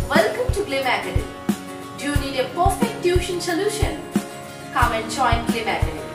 Welcome to Glim Academy. Do you need a perfect tuition solution? Come and join Glim Academy.